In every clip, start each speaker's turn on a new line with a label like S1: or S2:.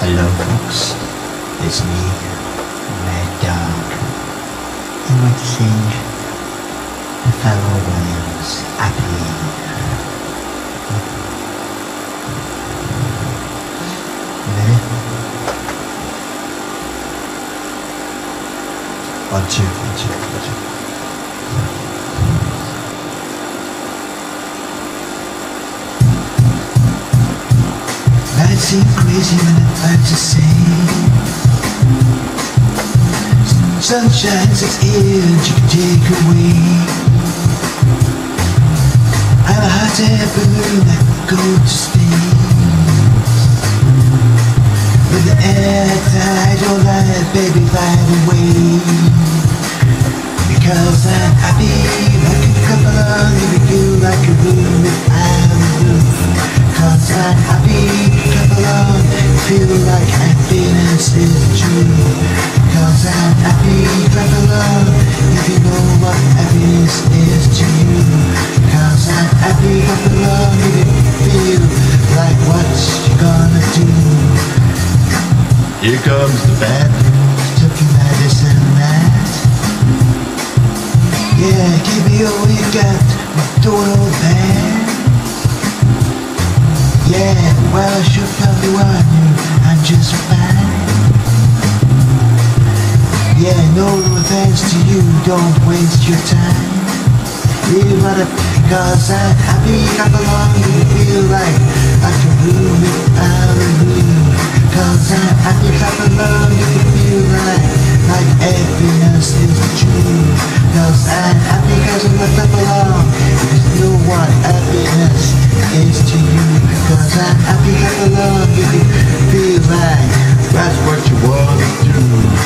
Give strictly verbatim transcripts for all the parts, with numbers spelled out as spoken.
S1: Hello folks, it's me, Mad Dog. I'm going to sing the Pharrell Williams Happy. You ready? One, two, one, two, one, two. Life seems crazy when it's hard to say. Sunshine sits here and you can take away. I'm a hot air balloon that will go to space. With the air tide, your life, baby, fly away. Because I'm happy, like a couple of living you like a room without a roof. Cause I'm happy, clap along, feel like happiness is true. Cause I'm happy, clap along, if you know what happiness is to you. Cause I'm happy, clap along, if you feel like what you're gonna do. Here comes the bad news, took your medicine that. Yeah, give me all you got, don't hold back. Yeah, well I should probably warn you, I'm just fine. Yeah, no offense to you, don't waste your time. Leave it up, cause I'm happy, clap along, you feel like I can room without a room. Cause I'm happy, clap along, you feel like, like happiness is true. Cause I'm happy, cause I'm clap along, because you know what happiness is to you. Cause I'm happy, clap along, if you feel like that's what you wanna do.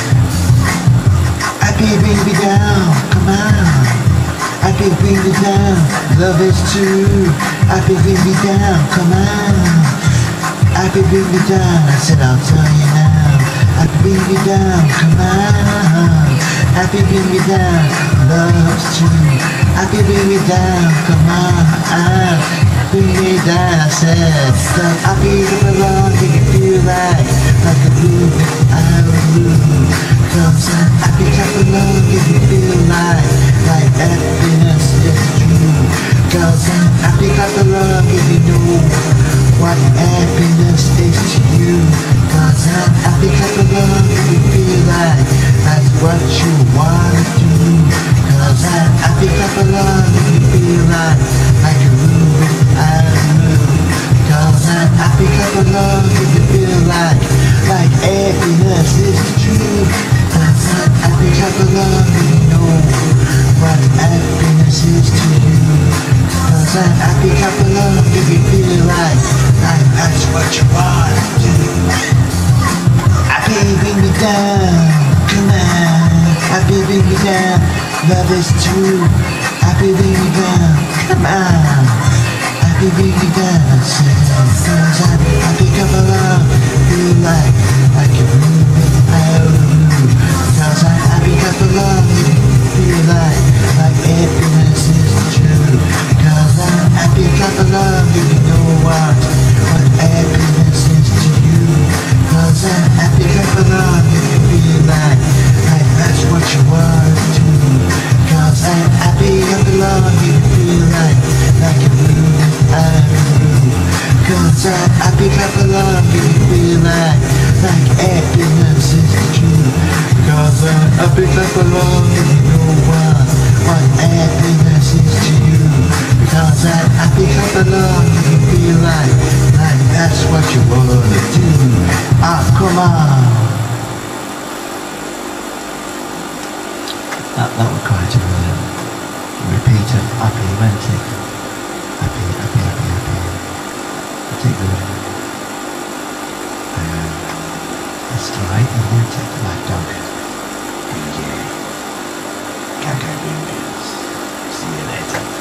S1: Happy, bring me down, come on. Happy, bring me down, love is true. Happy, bring me down, come on. Happy, bring me down, I said I'll tell you now. Happy, bring me down, come on. Happy, bring me down, love's true. Happy, bring me down, come on. Bring me down, I said. So happy, come along, if you feel like like a blue without a blue. Cause I'm happy, clap along, if you feel like like happiness is true. Cause I'm happy, clap along, if you know what happiness is to you. Cause I'm happy, clap along, if you feel like that's what you wanna do. Cause I'm happy, clap along, if you feel like like a room without a moon. Cause I'm happy, clap along, if you feel like like happiness is true. Cause I'm happy, clap along, if you know what happiness is to you. Cause I'm happy, clap along, if you feel like like that's what you wanna do. Happy, bring me down, come on. Happy, bring me down, love is true. Happy, bring me down, come on. Happy, bring me down, I said. Cause I'm happy, clap along, feel like like a room without a roof. Cause I'm happy, clap along, feel like like happiness is true. Cause I'm happy, clap along, if you know what what happiness is to you. Cause I'm happy, clap along, if you feel like like that's what you wanna do. Cause I'm happy, clap along, if you feel like like a room without a roof. Cause I'm happy, clap along, if you feel like like happiness is true. Cause I'm happy, clap along, if you know what what happiness is to you. Because I'm happy, clap along, if you feel like like that's what you wanna do. Ah, come on. That, that was quite a uh, repeat of happy, wasn't it? Happy, happy, happy, happy. I think the um, that's right, isn't it? Mad Dog. Yeah. Gaga Ringas. See you later.